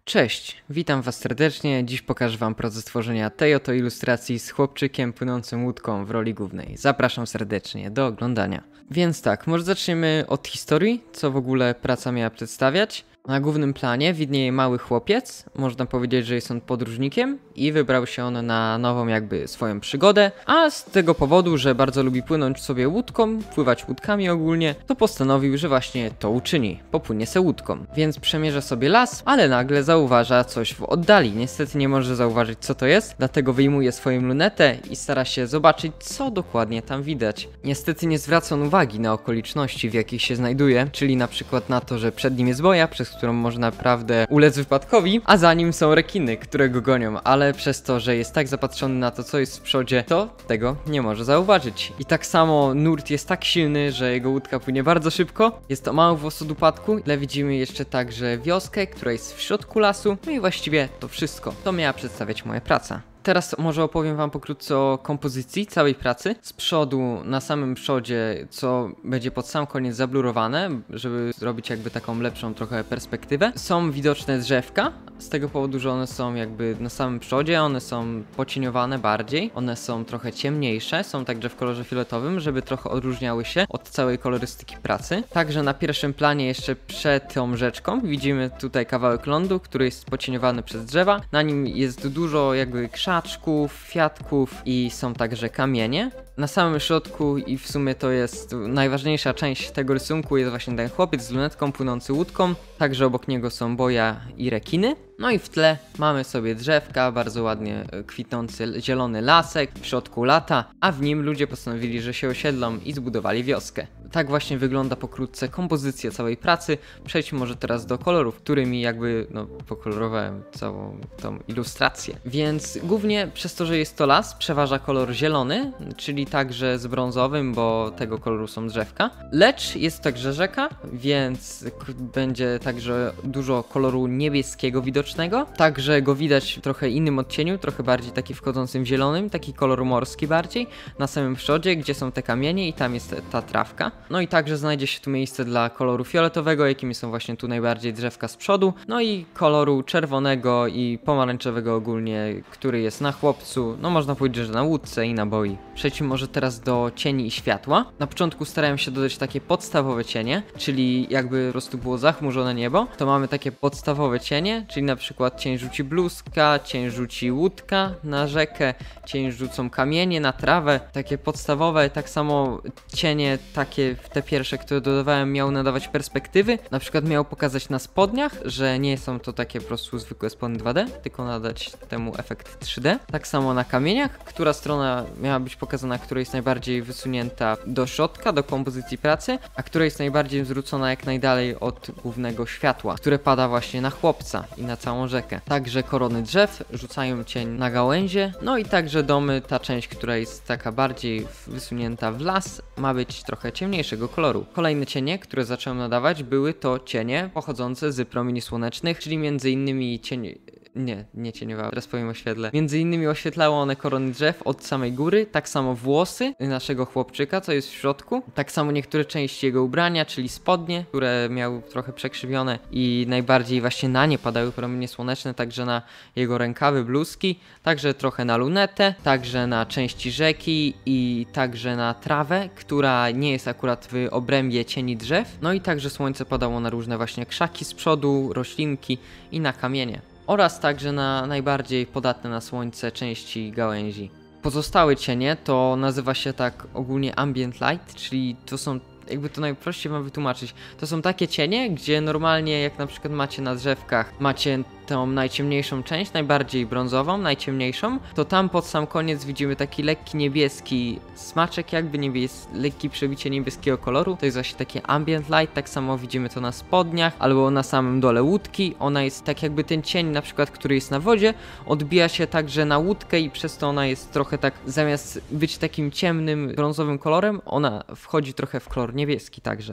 Cześć, witam was serdecznie. Dziś pokażę wam proces tworzenia tej oto ilustracji z chłopczykiem płynącym łódką w roli głównej. Zapraszam serdecznie do oglądania. Więc tak, może zaczniemy od historii, co w ogóle praca miała przedstawiać. Na głównym planie widnieje mały chłopiec, można powiedzieć, że jest on podróżnikiem i wybrał się on na nową jakby swoją przygodę, a z tego powodu, że bardzo lubi płynąć sobie łódką, pływać łódkami ogólnie, to postanowił, że właśnie to uczyni, popłynie se łódką. Więc przemierza sobie las, ale nagle zauważa coś w oddali, niestety nie może zauważyć co to jest, dlatego wyjmuje swoją lunetę i stara się zobaczyć co dokładnie tam widać. Niestety nie zwraca on uwagi na okoliczności w jakich się znajduje, czyli na przykład na to, że przed nim jest boja, przez którą może naprawdę ulec wypadkowi, a za nim są rekiny, które go gonią, ale przez to, że jest tak zapatrzony na to, co jest w przodzie, to tego nie może zauważyć. I tak samo nurt jest tak silny, że jego łódka płynie bardzo szybko. Jest to mały włos od upadku, ale widzimy jeszcze także wioskę, która jest w środku lasu, no i właściwie to wszystko. To miała przedstawiać moja praca. Teraz może opowiem wam pokrótce o kompozycji całej pracy. Z przodu, na samym przodzie, co będzie pod sam koniec zablurowane, żeby zrobić jakby taką lepszą trochę perspektywę, są widoczne drzewka, z tego powodu, że one są jakby na samym przodzie, one są pocieniowane bardziej, one są trochę ciemniejsze, są także w kolorze fioletowym, żeby trochę odróżniały się od całej kolorystyki pracy. Także na pierwszym planie jeszcze przed tą rzeczką widzimy tutaj kawałek lądu, który jest pocieniowany przez drzewa, na nim jest dużo jakby krzaczków, kwiatków i są także kamienie. Na samym środku i w sumie to jest najważniejsza część tego rysunku, jest właśnie ten chłopiec z lunetką płynący łódką, także obok niego są boja i rekiny. No i w tle mamy sobie drzewka, bardzo ładnie kwitnący zielony lasek, w środku lata, a w nim ludzie postanowili, że się osiedlą i zbudowali wioskę. Tak właśnie wygląda pokrótce kompozycja całej pracy. Przejdźmy może teraz do kolorów, którymi jakby pokolorowałem całą tą ilustrację. Więc głównie przez to, że jest to las, przeważa kolor zielony, czyli także z brązowym, bo tego koloru są drzewka. Lecz jest także rzeka, więc będzie także dużo koloru niebieskiego widocznego. Także go widać w trochę innym odcieniu, trochę bardziej taki wchodzącym w zielonym, taki kolor morski bardziej, na samym przodzie, gdzie są te kamienie i tam jest ta trawka. No i także znajdzie się tu miejsce dla koloru fioletowego, jakimi są właśnie tu najbardziej drzewka z przodu, no i koloru czerwonego i pomarańczowego ogólnie, który jest na chłopcu, no można powiedzieć, że na łódce i na boi. Przejdźmy może teraz do cieni i światła. Na początku starałem się dodać takie podstawowe cienie, czyli jakby po prostu było zachmurzone niebo, to mamy takie podstawowe cienie, czyli na przykład cień rzuci bluzka, cień rzuci łódka na rzekę, cień rzucą kamienie na trawę, takie podstawowe, tak samo cienie takie te pierwsze, które dodawałem, miały nadawać perspektywy, na przykład miało pokazać na spodniach, że nie są to takie po prostu zwykłe spodnie 2D, tylko nadać temu efekt 3D. Tak samo na kamieniach, która strona miała być pokazana, która jest najbardziej wysunięta do środka, do kompozycji pracy, a która jest najbardziej zwrócona jak najdalej od głównego światła, które pada właśnie na chłopca i na całą rzekę. Także korony drzew rzucają cień na gałęzie, no i także domy, ta część, która jest taka bardziej wysunięta w las, ma być trochę ciemniejszego koloru. Kolejne cienie, które zacząłem nadawać, były to cienie pochodzące z promieni słonecznych, czyli między innymi cienie... Nie cieniowały, teraz powiem o świetle. Między innymi oświetlało one korony drzew od samej góry, tak samo włosy naszego chłopczyka, co jest w środku, tak samo niektóre części jego ubrania, czyli spodnie, które miały trochę przekrzywione i najbardziej właśnie na nie padały promienie słoneczne, także na jego rękawy, bluzki, także trochę na lunetę, także na części rzeki i także na trawę, która nie jest akurat w obrębie cieni drzew, no i także słońce padało na różne właśnie krzaki z przodu, roślinki i na kamienie. Oraz także na najbardziej podatne na słońce części gałęzi. Pozostałe cienie to nazywa się tak ogólnie ambient light, czyli to są, jakby to najprościej wam wytłumaczyć, to są takie cienie, gdzie normalnie jak na przykład macie na drzewkach, macie tą najciemniejszą część, najbardziej brązową, najciemniejszą, to tam pod sam koniec widzimy taki lekki niebieski smaczek, jakby lekkie przebicie niebieskiego koloru, to jest właśnie takie ambient light, tak samo widzimy to na spodniach, albo na samym dole łódki, ona jest tak jakby ten cień na przykład, który jest na wodzie, odbija się także na łódkę i przez to ona jest trochę tak, zamiast być takim ciemnym, brązowym kolorem, ona wchodzi trochę w kolor niebieski także.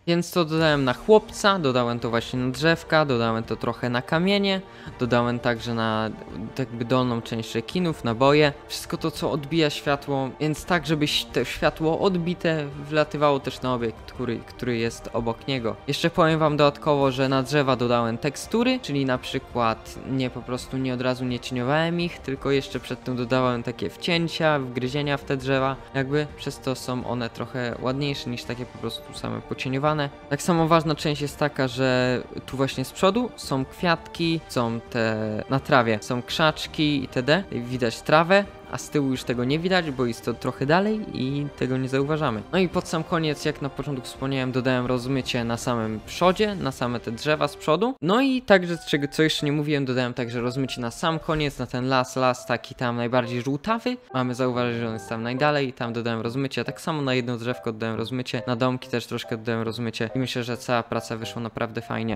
Więc to dodałem na chłopca, dodałem to właśnie na drzewka, dodałem to trochę na kamienie, dodałem także na jakby dolną część rekinów, na boje. Wszystko to, co odbija światło, więc tak, żeby to światło odbite wlatywało też na obiekt, który jest obok niego. Jeszcze powiem wam dodatkowo, że na drzewa dodałem tekstury, czyli na przykład po prostu nie od razu nie cieniowałem ich, tylko jeszcze przed tym dodawałem takie wcięcia, wgryzienia w te drzewa, jakby przez to są one trochę ładniejsze niż takie po prostu same pocieniowane. Tak samo ważna część jest taka, że tu właśnie z przodu są kwiatki, są na trawie, są krzaczki itd. Widać trawę, a z tyłu już tego nie widać, bo jest to trochę dalej i tego nie zauważamy. No i pod sam koniec, jak na początku wspomniałem, dodałem rozmycie na samym przodzie, na same te drzewa z przodu. No i także, co jeszcze nie mówiłem, dodałem także rozmycie na sam koniec, na ten las taki tam najbardziej żółtawy. Mamy zauważyć, że on jest tam najdalej, tam dodałem rozmycie. Tak samo na jedno drzewko dodałem rozmycie, na domki też troszkę dodałem rozmycie i myślę, że cała praca wyszła naprawdę fajnie.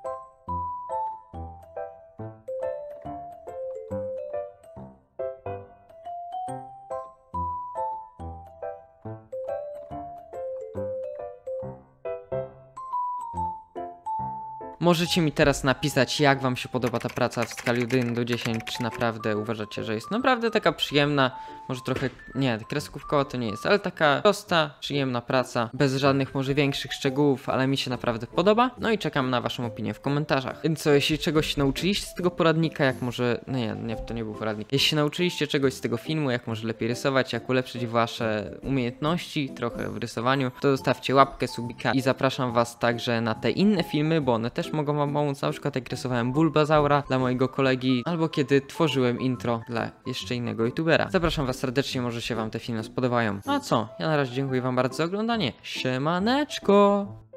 Możecie mi teraz napisać, jak wam się podoba ta praca w skali od 1 do 10, czy naprawdę uważacie, że jest naprawdę taka przyjemna, może trochę, nie, kreskówkowa to nie jest, ale taka prosta, przyjemna praca, bez żadnych może większych szczegółów, ale mi się naprawdę podoba. No i czekam na waszą opinię w komentarzach. Więc co, jeśli czegoś się nauczyliście z tego poradnika, jak może, no nie, to nie był poradnik. Jeśli się nauczyliście czegoś z tego filmu, jak może lepiej rysować, jak ulepszyć wasze umiejętności trochę w rysowaniu, to zostawcie łapkę, subika i zapraszam was także na te inne filmy, bo one też mogą wam pomóc, na przykład jak rysowałem Bulbazaura dla mojego kolegi, albo kiedy tworzyłem intro dla jeszcze innego youtubera. Zapraszam was serdecznie, może się wam te filmy spodobają. A co? Ja na razie dziękuję wam bardzo za oglądanie. Siemaneczko!